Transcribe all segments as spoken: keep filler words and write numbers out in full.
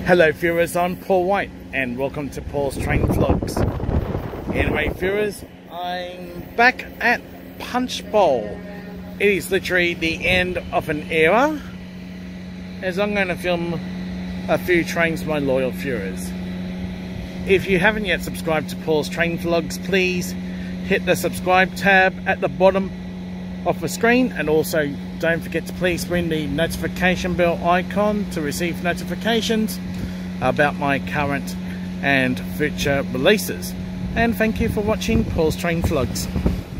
Hello viewers, I'm Paul White and welcome to Paul's Train Vlogs. Anyway viewers, I'm back at Punchbowl. It is literally the end of an era, as I'm going to film a few trains for my loyal viewers. If you haven't yet subscribed to Paul's Train Vlogs, please hit the subscribe tab at the bottom of the screen, and also don't forget to please ring the notification bell icon to receive notifications about my current and future releases. And thank you for watching Paul's Train Vlogs.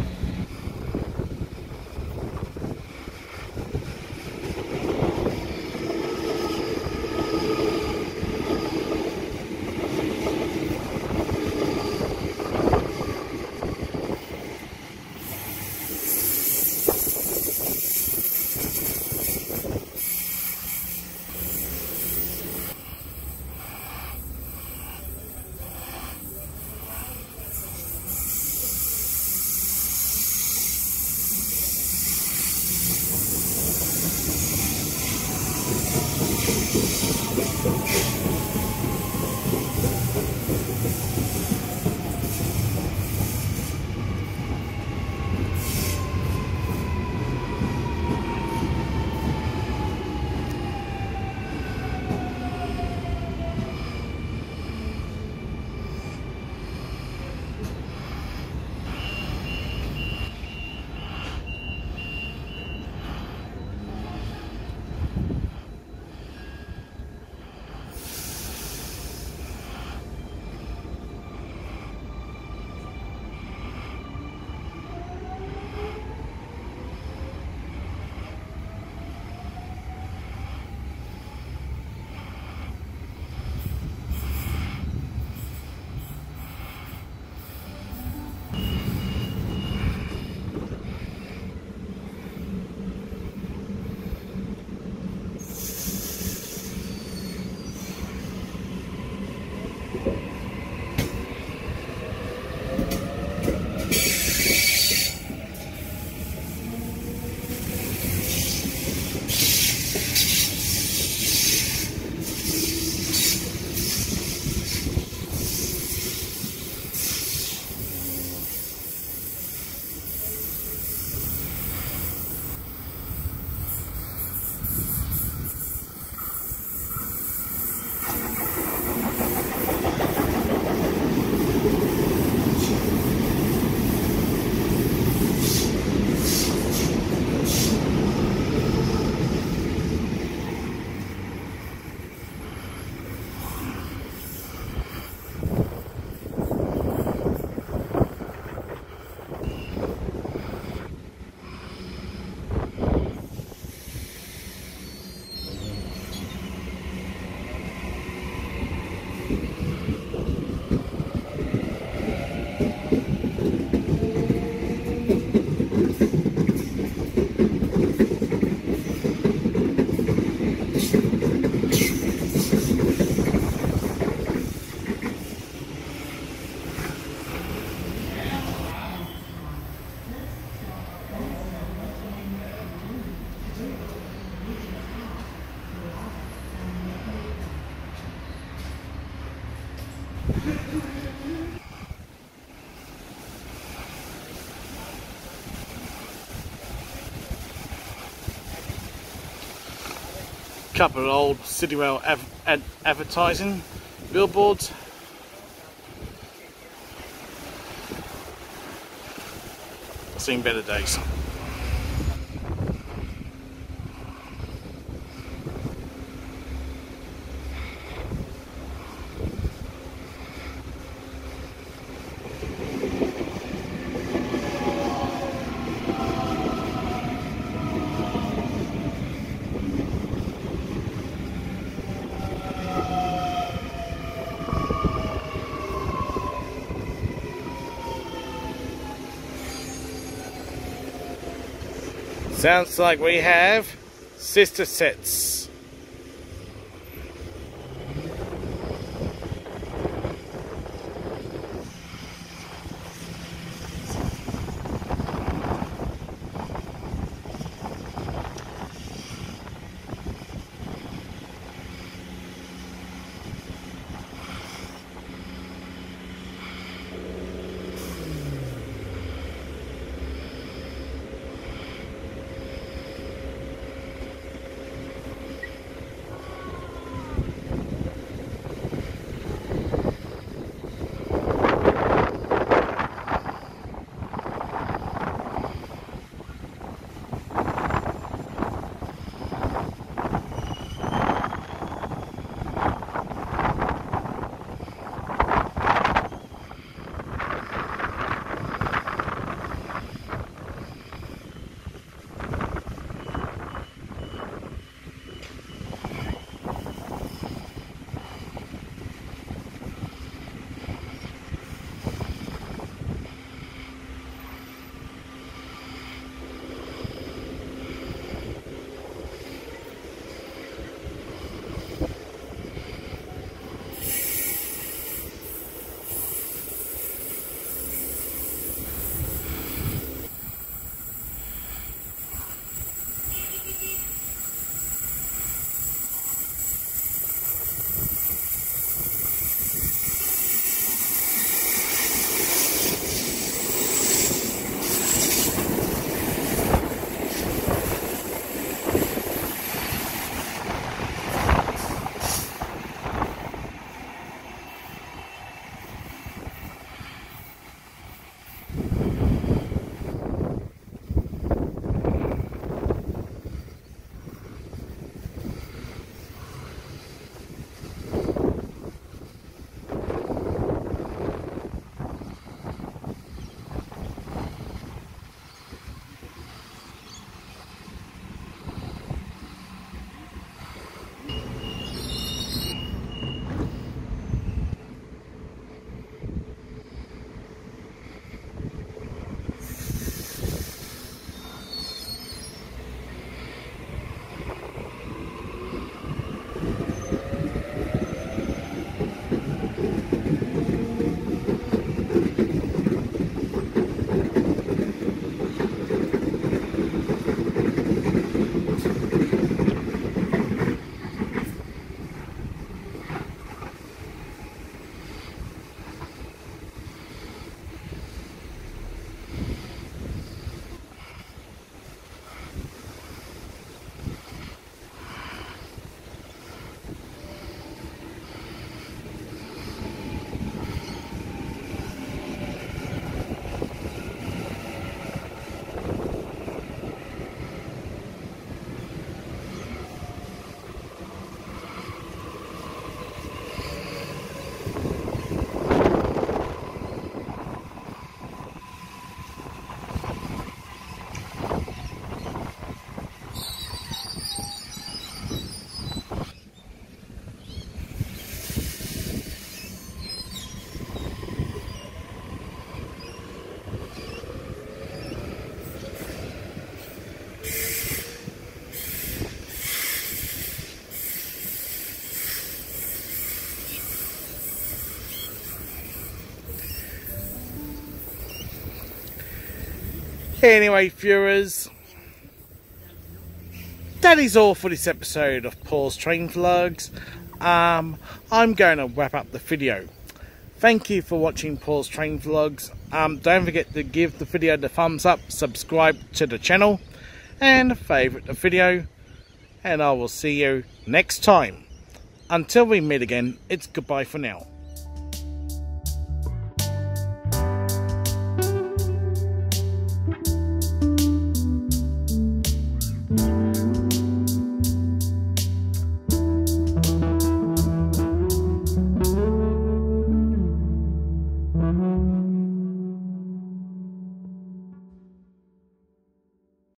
Couple of old City Rail av ad advertising billboards. I've seen better days. Sounds like we have sister sets. Anyway, viewers, that is all for this episode of Paul's Train Vlogs. Um, I'm going to wrap up the video. Thank you for watching Paul's Train Vlogs. Um, don't forget to give the video the thumbs up, subscribe to the channel, and favourite the video. And I will see you next time. Until we meet again, it's goodbye for now.